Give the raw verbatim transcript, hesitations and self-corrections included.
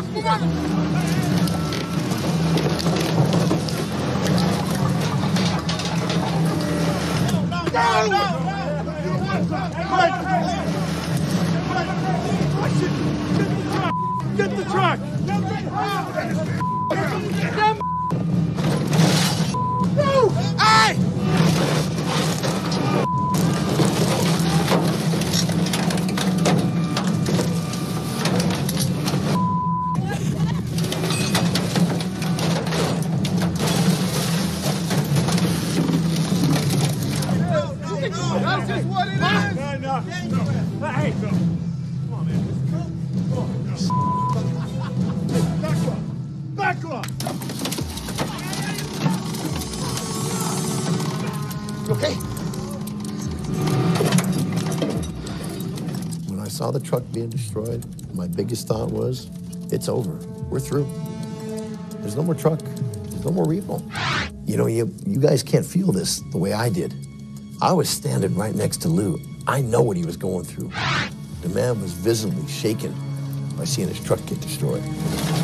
Get the truck! No! Hey! That's just what it is! No, no, no. Hey, no. Come on, man. Come on. Back off. Back off. You okay? When I saw the truck being destroyed, my biggest thought was, it's over. We're through. There's no more truck. There's no more repo. You know, you, you guys can't feel this the way I did. I was standing right next to Lou. I know what he was going through. The man was visibly shaken by seeing his truck get destroyed.